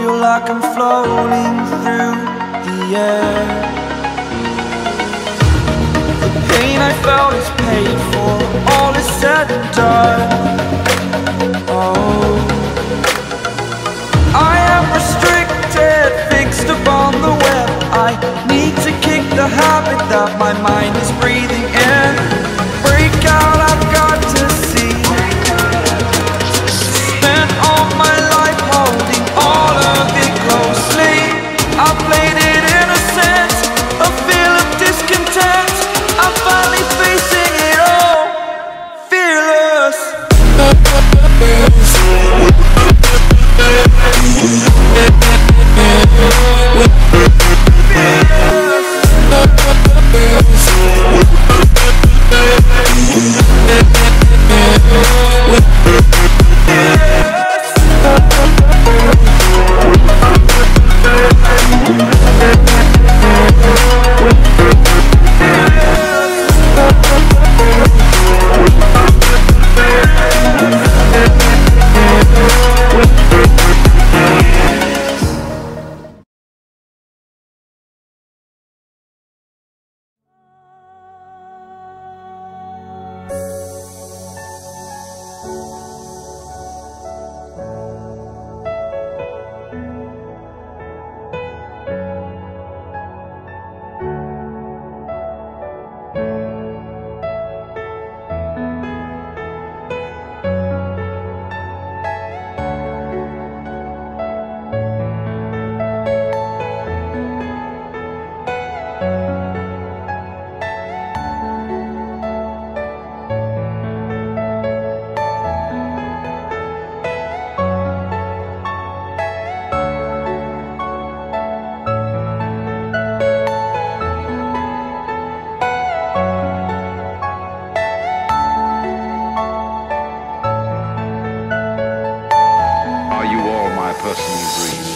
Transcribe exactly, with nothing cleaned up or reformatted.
feel like I'm floating through the air. The pain I felt is paid for, all is said and done. Oh, I am restricted, fixed upon the web. I need to kick the habit that my mind is breathing in. Break out, I've got to see. Spent all my life holding all of it closely. I played it innocent, a feel of discontent. I'm finally facing it all, fearless. Are you all my personal dreams?